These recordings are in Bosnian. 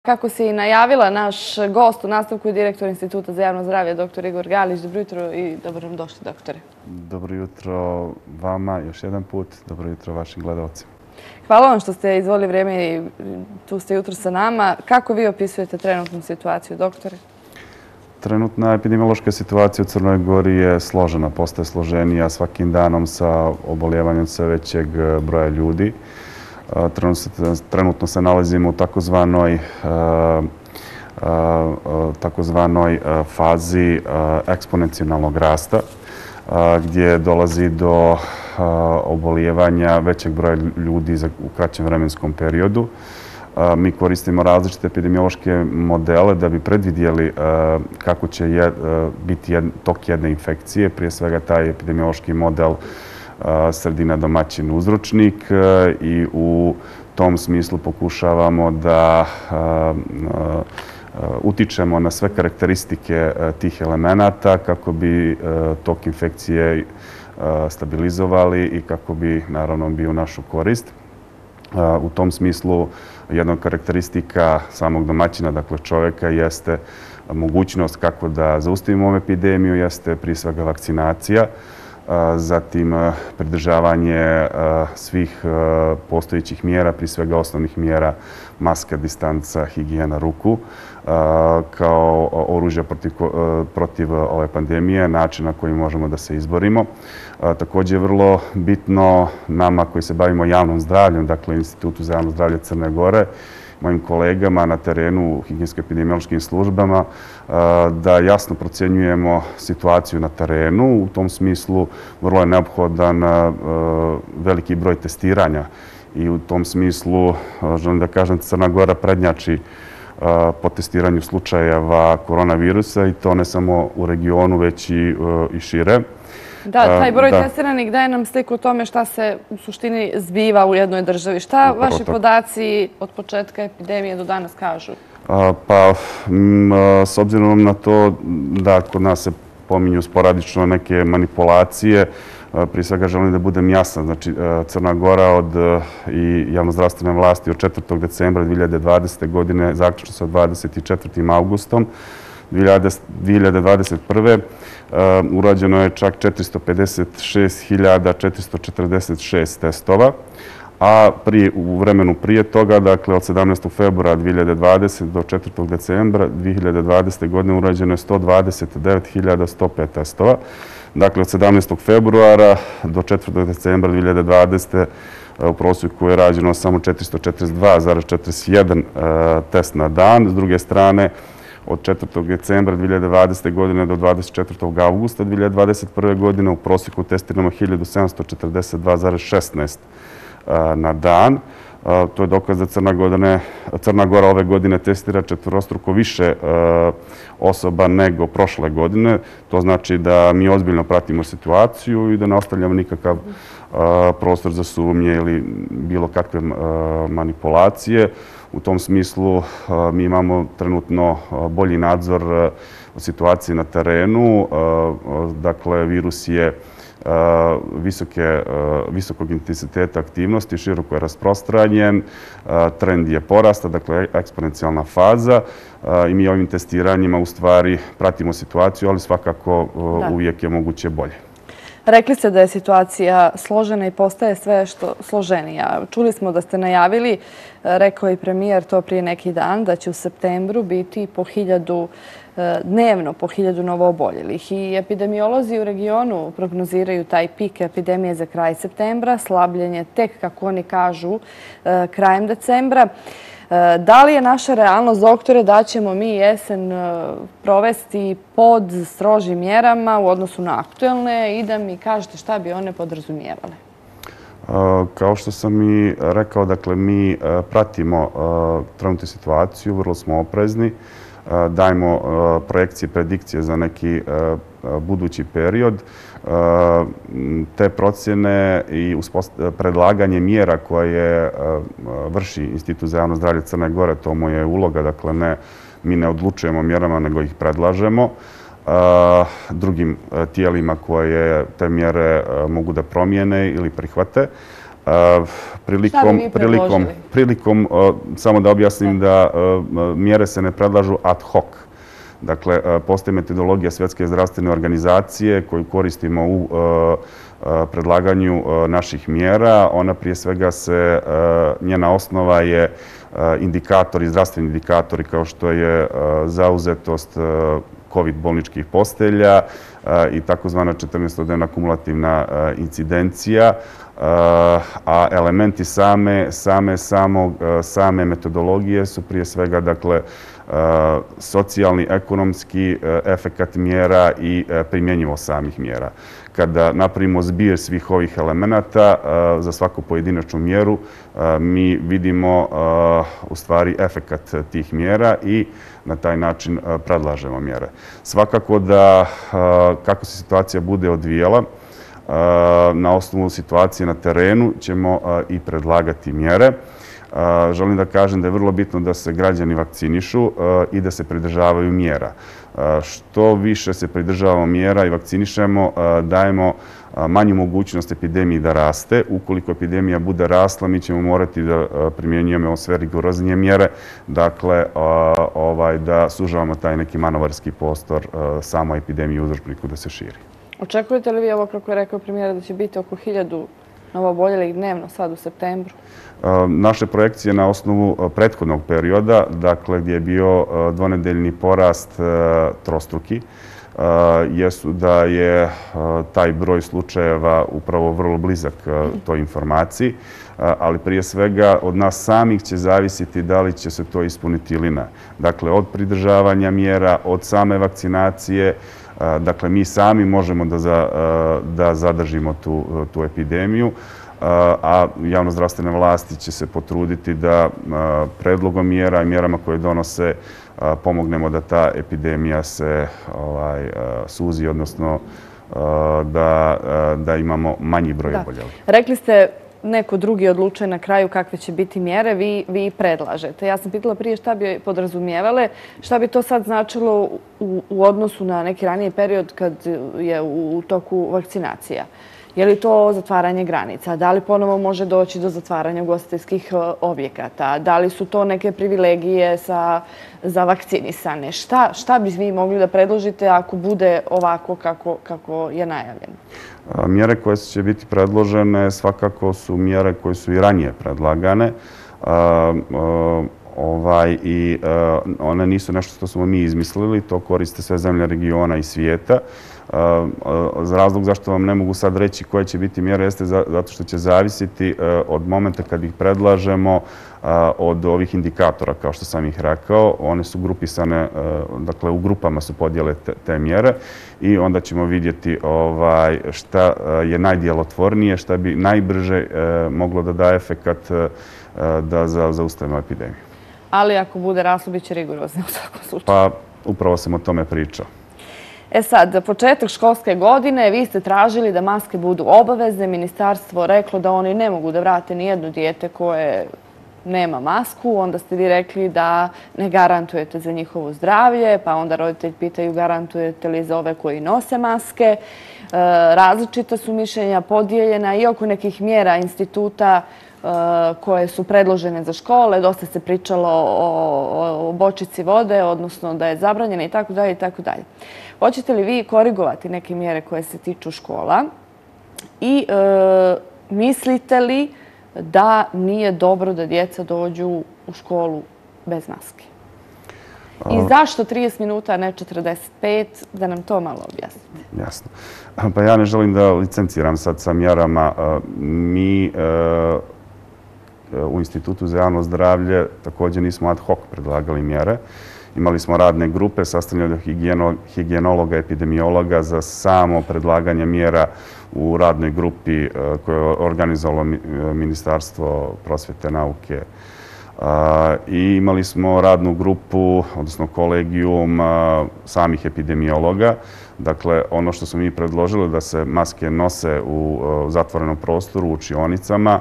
Kako se i najavila, naš gost u nastavku je direktor Instituta za javno zdravlje, dr. Igor Galić. Dobro jutro i dobro nam došli, doktore. Dobro jutro vama još jedan put. Dobro jutro vašim gledalcima. Hvala vam što ste izvolili vrijeme i tu ste jutro sa nama. Kako vi opisujete trenutnu situaciju, doktore? Trenutna epidemiološka situacija u Crnoj Gori je složena, postaje složenija svakim danom sa oboljevanjem sve većeg broja ljudi. Trenutno se nalazimo u takozvanoj fazi eksponencijalnog rasta, gdje dolazi do oboljevanja većeg broja ljudi u kraćem vremenskom periodu. Mi koristimo različite epidemiološke modele da bi predvidjeli kako će biti tok jedne infekcije. Prije svega taj epidemiološki model sredina domaćin uzročnik i u tom smislu pokušavamo da utičemo na sve karakteristike tih elemenata kako bi tok infekcije stabilizovali i kako bi naravno bio u našu korist. U tom smislu jedna od karakteristika samog domaćina, dakle čovjeka, jeste mogućnost kako da zaustavimo ovu epidemiju, jeste prije svega vakcinacija, zatim pridržavanje svih postojećih mjera, prije svega osnovnih mjera maska, distanca, higijena ruku, kao oružja protiv ove pandemije, način na koji možemo da se izborimo. Također je vrlo bitno nama koji se bavimo javnom zdravljem, dakle Institutu za javno zdravlje Crne Gore, mojim kolegama na terenu u higijensko-epidemiološkim službama, da jasno procjenjujemo situaciju na terenu. U tom smislu vrlo je neophodan veliki broj testiranja i u tom smislu, želim da kažem, Crna Gora prednjači po testiranju slučajeva koronavirusa i to ne samo u regionu, već i šire. Da, taj broj testiranih daje nam sliku o tome šta se u suštini zbiva u jednoj državi. Šta vaši podaci od početka epidemije do danas kažu? Pa, s obzirom na to da kod nas se pominju sporadično neke manipulacije, prije svega želim da budem jasan. Znači, Crna Gora i javnozdravstvene vlasti od 4. decembra 2020. godine, zaključno sa 24. augustom 2021. urađeno je čak 456.446 testova, a u vremenu prije toga, dakle od 17. februara 2020. do 4. decembra 2020. godine urađeno je 129.105 testova. Dakle, od 17. februara do 4. decembra 2020. u prosjeku je rađeno samo 442,41 test na dan. S druge strane, od 4. decembra 2020. godine do 24. augusta 2021. godine u prosjeku testiramo 1742,16 na dan. To je dokaz da Crna Gora ove godine testira četvorostruko više osoba nego prošle godine. To znači da mi ozbiljno pratimo situaciju i da ne ostavljamo nikakav prostor za sumnje ili bilo kakve manipulacije. U tom smislu mi imamo trenutno bolji nadzor situacije na terenu. Dakle, virus je visokog intenziteta aktivnosti, široko je rasprostranjen, trend je porasta, dakle eksponencijalna faza i mi ovim testiranjima u stvari pratimo situaciju, ali svakako uvijek je moguće bolje. Rekli ste da je situacija složena i postaje sve što složenija. Čuli smo da ste najavili, rekao je i premijer to prije neki dan, da će u septembru biti dnevno po 1000 novooboljelih. I epidemiolozi u regionu prognoziraju taj pik epidemije za kraj septembra, slabljenje tek, kako oni kažu, krajem decembra. Da li je naša realnost, doktore, da ćemo mi jesen provesti pod strožim mjerama u odnosu na aktuelne i da mi kažete šta bi one podrazumijevale? Kao što sam i rekao, dakle, mi pratimo trenutnu situaciju, vrlo smo oprezni, dajemo projekcije, predikcije za neki budući period. Te procjene i predlaganje mjera koje vrši Institut za javno zdravlje Crne Gore, to mu je uloga, dakle mi ne odlučujemo mjerama, nego ih predlažemo drugim tijelima koje te mjere mogu da promijene ili prihvate. Prilikom, samo da objasnim da mjere se ne predlažu ad hoc. Dakle, postoji metodologija Svjetske zdravstvene organizacije koju koristimo u predlaganju naših mjera. Ona prije svega njena osnova je indikatori, zdravstveni indikatori kao što je zauzetost COVID bolničkih postelja i takozvana 14-dnevna kumulativna incidencija, a elementi same metodologije su prije svega, dakle, socijalni, ekonomski efekat mjera i primjenjivo samih mjera. Kada napravimo zbir svih ovih elemenata za svaku pojedinačnu mjeru, mi vidimo u stvari efekat tih mjera i na taj način predlažemo mjere. Svakako da kako se situacija bude odvijala, na osnovu situacije na terenu ćemo i predlagati mjere. Želim da kažem da je vrlo bitno da se građani vakcinišu i da se pridržavaju mjera. Što više se pridržavamo mjera i vakcinišemo, dajemo manju mogućnost epidemiji da raste. Ukoliko epidemija bude rasla, mi ćemo morati da primjenjujemo sve rigoroznije mjere, dakle da sužavamo taj neki manevarski prostor samo epidemiji uzročniku da se širi. Očekujete li vi ovo, kako je rekao premijer, da će biti oko 1000 novooboljelih dnevno sad u septembru? Naše projekcije na osnovu prethodnog perioda, dakle gdje je bio dvonedeljni porast trostruki, jesu da je taj broj slučajeva upravo vrlo blizak toj informaciji, ali prije svega od nas samih će zavisiti da li će se to ispuniti ili ne. Dakle, od pridržavanja mjera, od same vakcinacije, dakle, mi sami možemo da zadržimo tu epidemiju, a javnozdravstvene vlasti će se potruditi da predlogom mjera i mjerama koje donose pomognemo da ta epidemija se suzi, odnosno da imamo manji broj oboljelih. Rekli ste neko drugi odlučuje na kraju kakve će biti mjere, vi predlažete. Ja sam pitala prije šta bi podrazumijevale, šta bi to sad značilo u odnosu na neki raniji period kad je u toku vakcinacija. Je li to zatvaranje granica? Da li ponovo može doći do zatvaranja ugostiteljskih objekata? Da li su to neke privilegije za vakcinisane? Šta bi vi mogli da predložite ako bude ovako kako je najavljeno? Mjere koje će biti predložene svakako su mjere koje su i ranije predlagane i one nisu nešto što smo mi izmislili, to koriste sve zemlje regiona i svijeta. Razlog zašto vam ne mogu sad reći koje će biti mjere jeste zato što će zavisiti od momenta kad ih predlažemo od ovih indikatora, kao što sam ih rekao. One su grupisane, dakle u grupama su podijele te mjere i onda ćemo vidjeti šta je najdjelotvornije, šta bi najbrže moglo da daje efekat da zaustavimo epidemiju. Ali ako bude raslo, bit će rigorozno u svakom slučaju. Pa upravo sam o tome pričao. Sad, za početak školske godine vi ste tražili da maske budu obavezne. Ministarstvo reklo da oni ne mogu da vrate nijedno dijete koje nema masku. Onda ste vi rekli da ne garantujete za njihovo zdravlje, pa onda roditelji pitaju garantujete li za ove koji nose maske. Različita su mišljenja podijeljena i oko nekih mjera instituta koje su predložene za škole. Dosta se pričalo o bočici vode, odnosno da je zabranjena i tako dalje i tako dalje. Hoćete li vi korigovati neke mjere koje se tiču škola i mislite li da nije dobro da djeca dođu u školu bez maske? I zašto 30 minuta, a ne 45? Da nam to malo objasnite. Jasno. Pa ja ne želim da licenciram sad sa mjerama. Mi u Institutu za javno zdravlje također nismo ad hoc predlagali mjere. Imali smo radne grupe sastavljene od higijenologa, epidemiologa za samo predlaganje mjera u radnoj grupi koje je organizovalo Ministarstvo prosvjete, nauke. I imali smo radnu grupu, odnosno kolegijum samih epidemiologa. Dakle, ono što smo mi predložili da se maske nose u zatvorenom prostoru, u učionicama,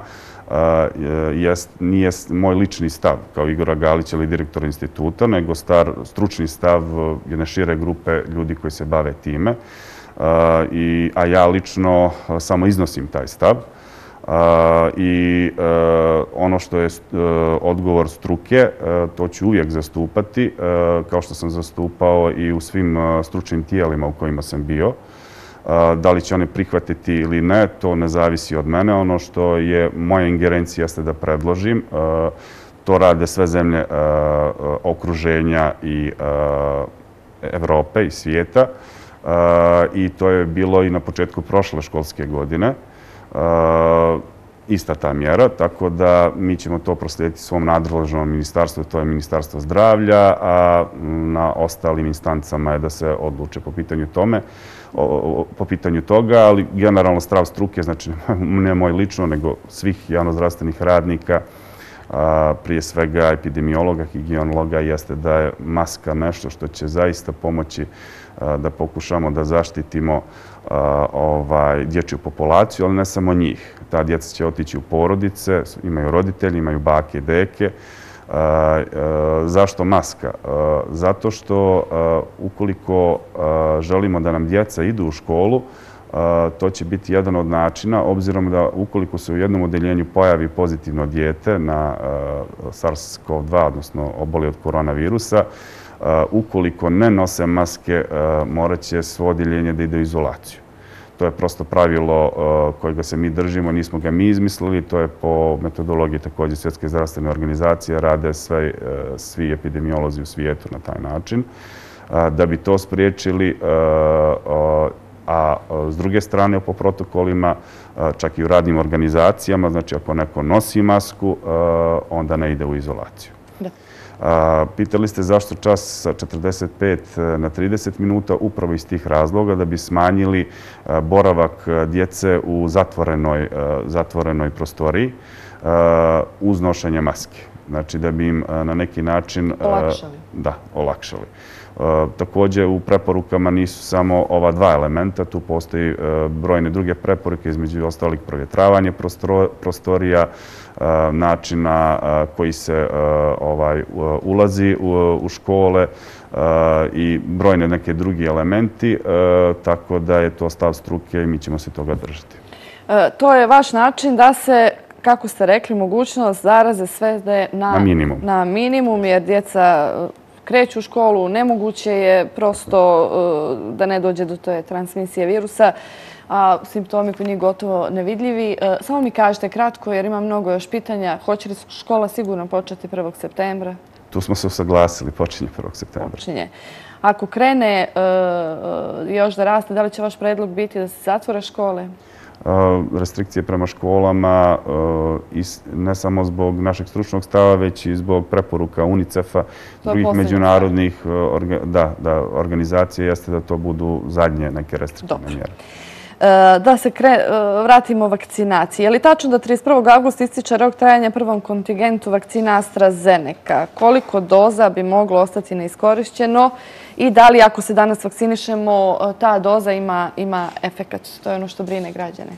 nije moj lični stav kao Igora Galića ili direktora instituta, nego stručni stav jedne šire grupe ljudi koji se bave time. A ja lično samo iznosim taj stav. I ono što je odgovor struke, to ću uvijek zastupati, kao što sam zastupao i u svim stručnim tijelima u kojima sam bio. Da li će one prihvatiti ili ne, to ne zavisi od mene. Ono što je moja ingerencija jeste da predložim. To rade sve zemlje okruženja i Evrope i svijeta. I to je bilo i na početku prošle školske godine. Ista ta mjera, tako da mi ćemo to proslijediti svom nadležnom ministarstvu, to je Ministarstvo zdravlja, a na ostalim instancama je da se odluče po pitanju toga, ali generalno stav struke, znači ne moj lično, nego svih javnozdravstvenih radnika, prije svega epidemiologa, higienologa, jeste da je maska nešto što će zaista pomoći da pokušamo da zaštitimo dječju populaciju, ali ne samo njih. Ta djeca će otići u porodice, imaju roditelji, imaju bake i deke. Zašto maska? Zato što ukoliko želimo da nam djeca idu u školu, to će biti jedan od načina, obzirom da ukoliko se u jednom odeljenju pojavi pozitivno dijete na SARS-CoV-2, odnosno oboli od koronavirusa, ukoliko ne nose maske, morat će svo odeljenje da ide u izolaciju. To je prosto pravilo kojega se mi držimo, nismo ga mi izmislili, to je po metodologiji također Svjetske zdravstvene organizacije, rade svi epidemiolozi u svijetu na taj način. Da bi to spriječili, a s druge strane po protokolima, čak i u radnim organizacijama, znači ako neko nosi masku, onda ne ide u izolaciju. Pitali ste zašto čas sa 45 na 30 minuta, upravo iz tih razloga, da bi smanjili boravak djece u zatvorenoj prostoriji uz nošenje maske. Znači da bi im na neki način olakšali. Također u preporukama nisu samo ova dva elementa, tu postoji brojne druge preporuke, između ostalih provjetravanje prostorija, načina koji se ulazi u škole i brojne neke drugi elementi, tako da je to stav struke i mi ćemo se toga držati. To je vaš način da se, kako ste rekli, mogućnost zaraze svede na minimum, jer djeca kreću u školu, nemoguće je prosto da ne dođe do te transmisije virusa, a simptomi kod njih gotovo nevidljivi. Samo mi kažete kratko, jer ima mnogo još pitanja. Hoće li škola sigurno početi 1. septembra? Tu smo se usaglasili, počinje 1. septembra. Počinje. Ako krene još da raste, da li će vaš predlog biti da se zatvore škole? Restrikcije prema školama, ne samo zbog našeg stručnog stava, već i zbog preporuka UNICEF-a, drugih međunarodnih organizacija, jeste da to budu zadnje neke restriktivne mjere. Da se vratimo vakcinaciji. Je li tačno da 31. augusta ističe rok trajanja prvom kontingentu vakcina AstraZeneca? Koliko doza bi moglo ostati neiskorišćeno i da li ako se danas vakcinišemo ta doza ima efekat? To je ono što brine građane.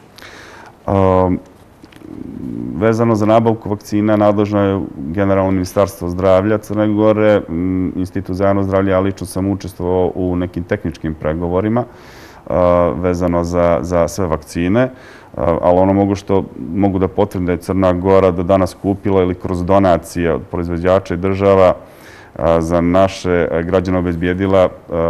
Vezano za nabavku vakcina nadležno je Generalno ministarstvo zdravlja Crne Gore, Institut za javno zdravlje, a lično sam učestvovao u nekim tehničkim pregovorima vezano za sve vakcine, ali ono što mogu da potvrdim da je Crna Gora do danas kupila ili kroz donacije od proizvođača i država za naše građane obezbijedila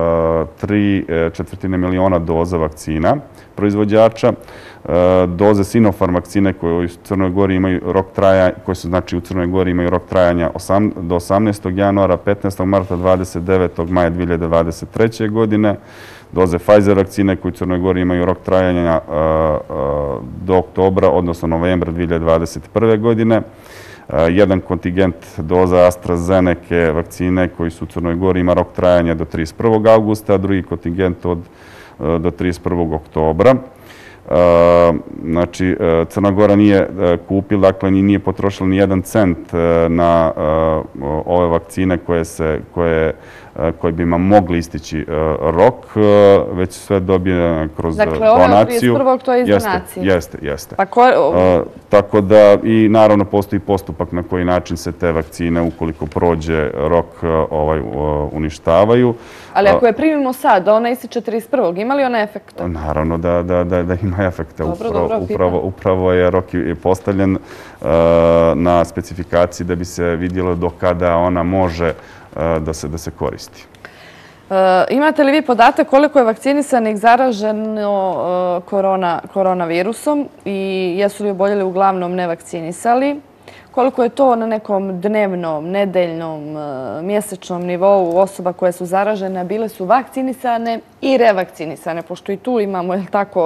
3/4 miliona doza vakcina proizvođača. Doze Sinopharm vakcine koje u Crnoj Gori imaju rok trajanja, koje su znači u Crnoj Gori imaju rok trajanja do 18. januara, 15. marta, 29. maja 2023. godine. Doze Pfizer vakcine koje u Crnoj Gori imaju rok trajanja do oktobra, odnosno novembra 2021. godine. Jedan kontingent doza AstraZeneca vakcine koji su u Crnoj Gori ima rok trajanja do 31. augusta, a drugi kontingent do 31. oktobra. Znači, Crna Gora nije kupila, dakle, nije potrošila ni 1 cent na ove vakcine koje bi im mogli istići rok, već sve dobije kroz donaciju. Dakle, ove od 31. to je iz donacije? Jeste. Tako da i naravno postoji postupak na koji način se te vakcine, ukoliko prođe rok, uništavaju. Ali ako je primimo sad, da ona ističe 31. ima li ona efekta? Naravno da ima efekta. Dobro, Upravo je rok postavljen na specifikaciji da bi se vidjelo do kada ona može da se koristi. Imate li vi podatak koliko je vakcinisanih zaraženo koronavirusom i jesu li oboljeli uglavnom nevakcinisali? Koliko je to na nekom dnevnom, nedeljnom, mjesečnom nivou osoba koje su zaražene, a bile su vakcinisane i revakcinisane, pošto i tu imamo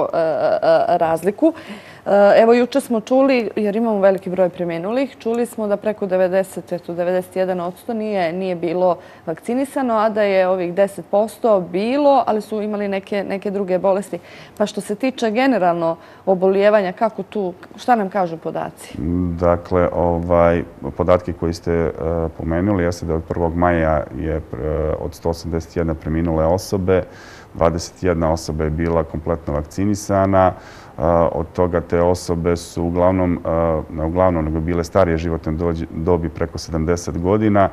razliku. Evo, juče smo čuli, jer imamo veliki broj preminulih, čuli smo da preko 91% nije bilo vakcinisano, a da je ovih 10% bilo, ali su imali neke druge bolesti. Pa što se tiče generalno obolijevanja, kako tu, šta nam kažu podaci? Dakle, podatke koji ste pomenuli jeste da od 1. maja je od 181 preminule osobe, 21 osoba je bila kompletno vakcinisana. Od toga te osobe su uglavnom nego bile starije životne dobi preko 70 godina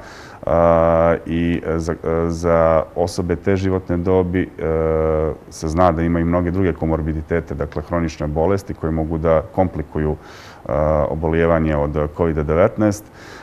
i za osobe te životne dobi se zna da imaju mnoge druge komorbiditete, dakle hronične bolesti koje mogu da komplikuju obolijevanje od COVID-19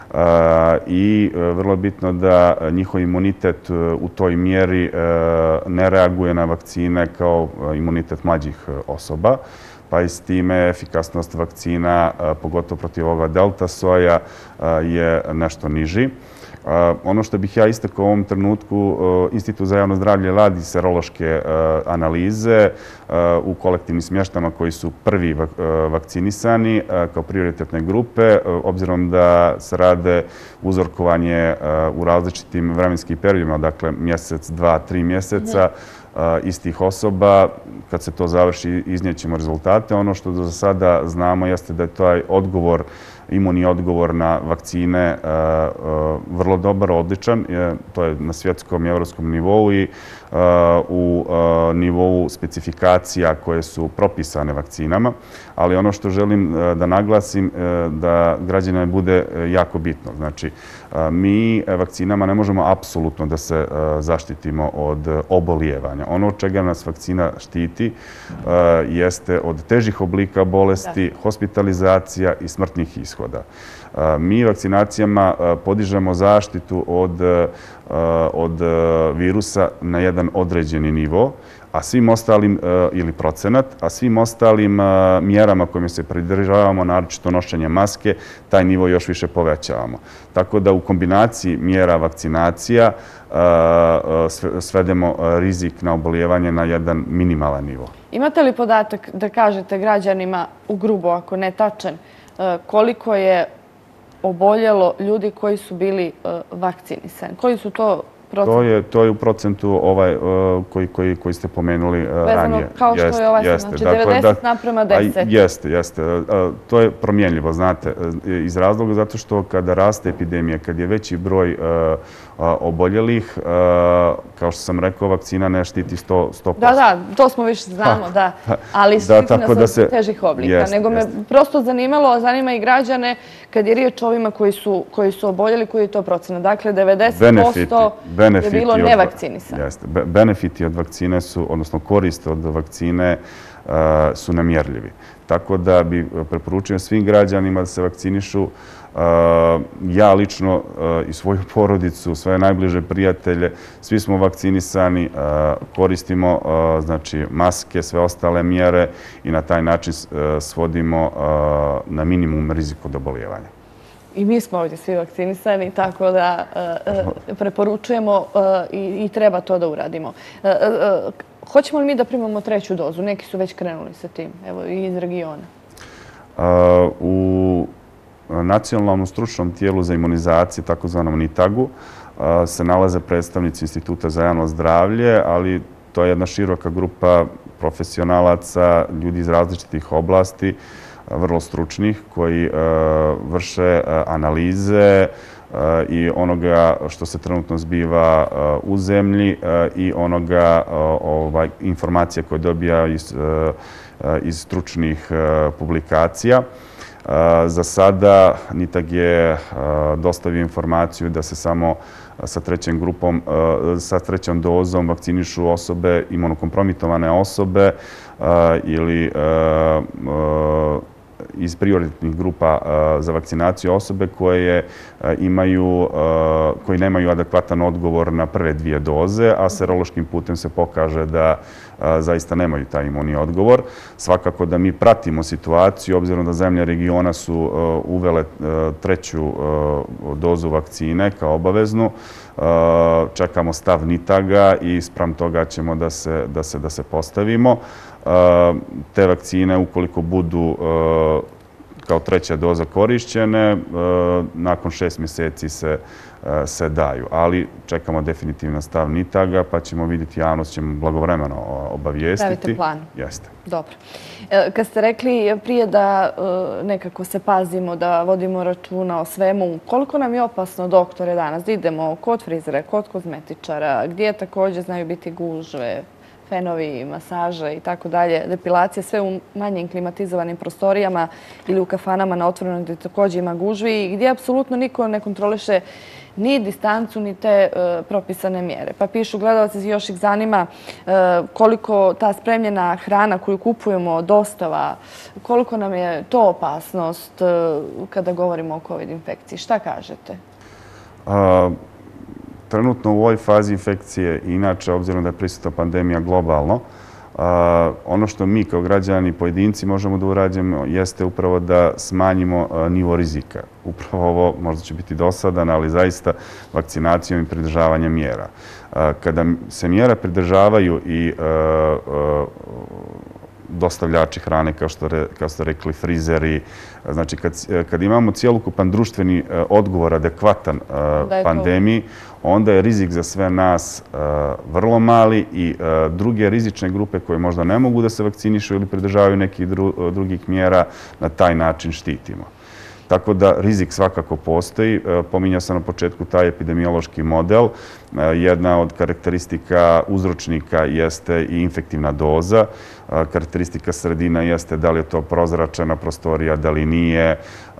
i vrlo bitno da njihov imunitet u toj mjeri ne reaguje na vakcine kao imunitet mlađih osoba. Pa i s time efikasnost vakcina, pogotovo protiv ovoga delta soja, je nešto niži. Ono što bih ja istakao u ovom trenutku, Institut za javno zdravlje radi serološke analize u kolektivnim smještajima koji su prvi vakcinisani kao prioritetne grupe, obzirom da se rade uzorkovanje u različitim vremenskim periodima, dakle mjesec, 2, 3 mjeseca, istih osoba. Kad se to završi, iznijećemo rezultate. Ono što do sada znamo jeste da je taj imunni odgovor na vakcine vrlo dobar, odličan. To je na svjetskom i evropskom nivou i u nivou specifikacija koje su propisane vakcinama. Ali ono što želim da naglasim, da građanima bude jako bitno. Znači, mi vakcinama ne možemo apsolutno da se zaštitimo od obolijevanja. Ono od čega nas vakcina štiti jeste od težih oblika bolesti, hospitalizacija i smrtnih ishoda. Mi vakcinacijama podižemo zaštitu od virusa na jedan određeni nivo, a svim ostalim, ili procenat, a svim ostalim mjerama kojima se pridržavamo, naročito nošenje maske, taj nivo još više povećavamo. Tako da u kombinaciji mjera vakcinacija svedemo rizik na obolijevanje na jedan minimalan nivo. Imate li podatak da kažete građanima, u grubo ako ne tačan, koliko je oboljelo ljudi koji su bili vakcinisani? Koji su to procenti? To je u procentu koji ste pomenuli ranije. Vezano kao što je ovaj sad, znači 90:10. Jeste. To je promjenljivo, znate, iz razloga zato što kada raste epidemija, kad je veći broj oboljelih, kao što sam rekao, vakcina ne štiti 100%. Da, to smo više znamo, da. Ali štiti nas od težih oblika. Nego me prosto zanima i građane kad je riječ o ovima koji su oboljeli, koji je to procenat. Dakle, 90% je bilo nevakcinisano. Benefiti od vakcine su, odnosno korist od vakcine su nemjerljivi. Tako da bi preporučio svim građanima da se vakcinišu. Ja lično i svoju porodicu, svoje najbliže prijatelje, svi smo vakcinisani, koristimo maske, sve ostale mjere i na taj način svodimo na minimum rizik od obolijevanja. I mi smo ovdje svi vakcinisani, tako da preporučujemo i treba to da uradimo. Hoćemo li mi da primamo 3. dozu? Neki su već krenuli sa tim, evo i iz regiona. U Nacionalnom stručnom tijelu za imunizaciju, takozvanom NITAG-u, se nalaze predstavnici Instituta za javno zdravlje, ali to je jedna široka grupa profesionalaca, ljudi iz različitih oblasti, vrlo stručnih, koji vrše analize i onoga što se trenutno zbiva u zemlji i onoga informacija koje dobija iz stručnih publikacija. Za sada NITAG je dostavio informaciju da se samo sa trećom grupom, sa trećom dozom vakcinišu osobe, imunokompromitovane osobe ili iz prioritetnih grupa za vakcinaciju osobe koji nemaju adekvatan odgovor na prve 2 doze, a serološkim putem se pokaže da zaista nemaju taj imunni odgovor. Svakako da mi pratimo situaciju, obzirom da zemlje regiona su uvele 3. dozu vakcine kao obaveznu. Čekamo stav NITAG-a i spram toga ćemo da se postavimo. Te vakcine, ukoliko budu kao 3. doza korišćene, nakon 6 mjeseci se daju. Ali čekamo definitivno stav NITAG-a, pa ćemo vidjeti, javnost ćemo blagovremeno obavijestiti. Pravite plan? Jeste. Dobro. Kad ste rekli prije da nekako se pazimo, da vodimo računa o svemu, koliko nam je opasno, doktore, danas da idemo kod frizera, kod kozmetičara, gdje također znaju biti gužve, fenovi, masaže i tako dalje, depilacije, sve u manjim klimatizovanim prostorijama ili u kafanama na otvorenom gdje također ima gužvi i gdje apsolutno niko ne kontroliše ni distancu, ni te propisane mjere. Pa pišu gledalci, još ih zanima koliko ta spremljena hrana koju kupujemo, dostava, koliko nam je to opasnost kada govorimo o COVID infekciji. Šta kažete? Trenutno u ovoj fazi infekcije, inače, obzirom da je prisutna pandemija globalno, ono što mi kao građani, pojedinci možemo da uradimo jeste upravo da smanjimo nivo rizika. Upravo ovo možda će biti dosadan, ali zaista vakcinacijom i pridržavanjem mjera. Kada se mjera pridržavaju i dostavljači hrane, kao ste rekli, frizeri. Znači, kad imamo cijelokupan društveni odgovor adekvatan pandemiji, onda je rizik za sve nas vrlo mali i druge rizične grupe koje možda ne mogu da se vakcinišu ili pridržavaju nekih drugih mjera, na taj način štitimo. Tako da rizik svakako postoji. Pominjao sam na početku taj epidemiološki model. Jedna od karakteristika uzročnika jeste i infektivna doza. Karakteristika sredina jeste da li je to prozračena prostorija, da li nije.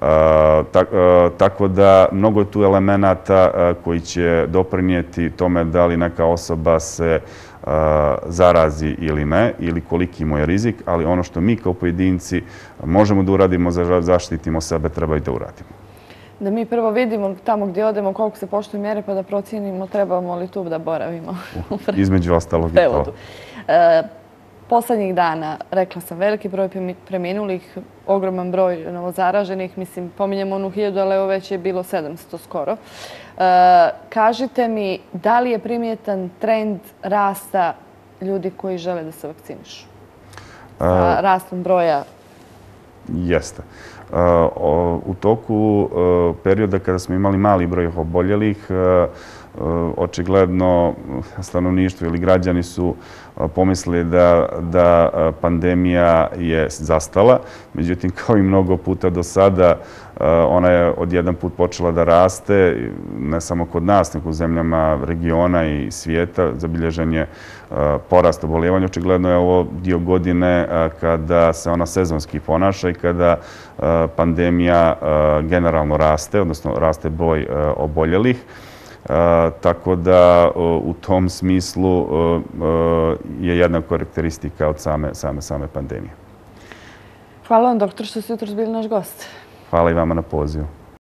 Tako da mnogo je tu elemenata koji će doprinijeti tome da li neka osoba se zarazi ili ne, ili koliki mu je rizik, ali ono što mi kao pojedinci možemo da uradimo za zaštitimo sebe, treba i da uradimo. Da mi prvo vidimo tamo gdje odemo koliko se poštuju mjere, pa da procijenimo trebamo li tu da boravimo. Između ostalog i to. Poslednjih dana, rekla sam, veliki broj preminulih, ogroman broj novozaraženih. Mislim, pominjemo onu 1000, ali evo već je bilo 700 skoro. Kažite mi, da li je primjetan trend rasta ljudi koji žele da se vakcinišu? Sa rastom broja? Jeste. U toku perioda kada smo imali mali broj oboljelih, očigledno stanovništvo ili građani su pomislili da pandemija je zastala. Međutim, kao i mnogo puta do sada, ona je odjedan put počela da raste, ne samo kod nas, nego u zemljama regiona i svijeta. Zabilježen je porast oboljevanja. Očigledno je ovo dio godine kada se ona sezonski ponaša i kada pandemija generalno raste, odnosno raste broj oboljelih. Tako da u tom smislu je jedna karakteristika od same pandemije. Hvala vam, doktor, što ste jutros bili naš gost. Hvala i vama na pozivu.